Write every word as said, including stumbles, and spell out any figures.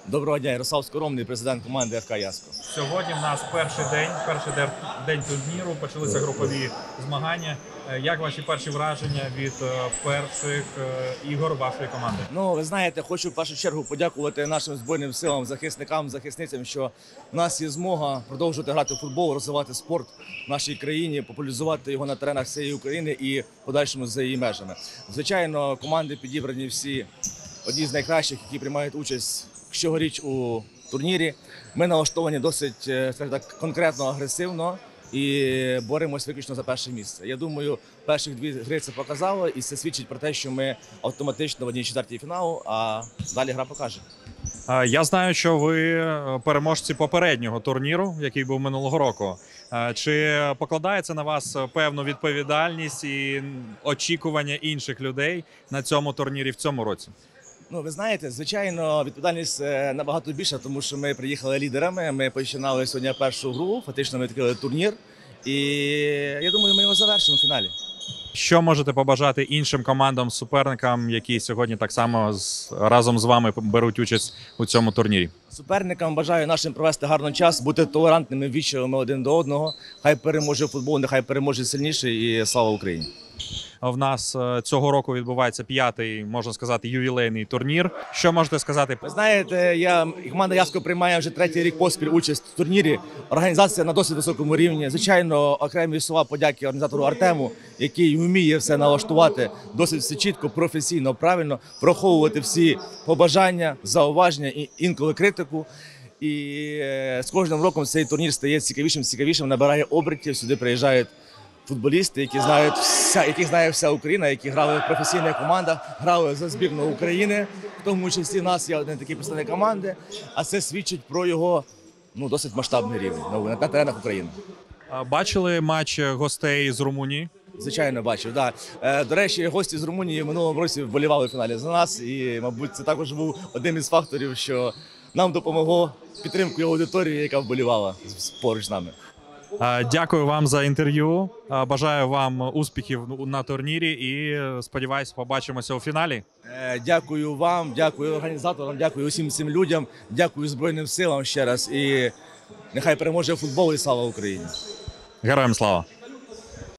Доброго дня, Ярослав Скоромний, президент команди ФК Яско. Сьогодні в нас перший день, перший дер- день турніру, почалися групові змагання. Е, Як ваші перші враження від е, перших е, ігор вашої команди? Ну, ви знаєте, хочу в першу чергу подякувати нашим Збройним силам, захисникам, захисницям, що в нас є змога продовжувати грати в футбол, розвивати спорт в нашій країні, популяризувати його на теренах всієї України і в подальшому за її межами. Звичайно, команди підібрані всі одні з найкращих, які приймають участь щогоріч у турнірі. Ми налаштовані досить, е, скажімо так, конкретно, агресивно і боремось виключно за перше місце. Я думаю, перших дві гри це показало, і це свідчить про те, що ми автоматично в одній четвертій фіналу, а далі гра покаже. Е, Я знаю, що ви е, переможці попереднього турніру, який був минулого року. Е, Чи покладається на вас певну відповідальність і очікування інших людей на цьому турнірі в цьому році? Ну, ви знаєте, звичайно, відповідальність е, набагато більша, тому що ми приїхали лідерами. Ми починали сьогодні першу гру, фактично ми відкрили турнір. І я думаю, ми його завершимо в фіналі. Що можете побажати іншим командам, суперникам, які сьогодні так само з, разом з вами беруть участь у цьому турнірі? Суперникам бажаю нашим провести гарний час, бути толерантними, вічливими один до одного. Хай переможе футбол, нехай переможе сильніший, і слава Україні. В нас е, цього року відбувається п'ятий, можна сказати, ювілейний турнір. Що можете сказати? Ви знаєте, я команда Яско приймає вже третій рік поспіль участь в турнірі. Організація на досить високому рівні. Звичайно, окремі слова подяки організатору Артему, який вміє все налаштувати досить все чітко, професійно, правильно, враховувати всі побажання, зауваження і інколи критику. І е, з кожним роком цей турнір стає цікавішим, цікавішим, набирає обертів. Сюди приїжджають футболісти, які знають вся, яких знає вся Україна, які грали в професійних командах, грали за збірну України. В тому числі в нас є один такий представник команди, а це свідчить про його ну, досить масштабний рівень на, на, на теренах України. А Бачили матч гостей з Румунії? Звичайно, бачив. Да. Е, до речі, гості з Румунії в минулому році вболівали в фіналі за нас, і, мабуть, це також був один із факторів, що нам допомогло підтримкою аудиторії, яка вболівала з- поруч з нами. А, Дякую вам за інтерв'ю. А, Бажаю вам успіхів на турнірі і сподіваюся, побачимося у фіналі. Е, Дякую вам, дякую організаторам, дякую усім цим людям, дякую Збройним силам ще раз. І нехай переможе футбол і слава Україні. Героям слава!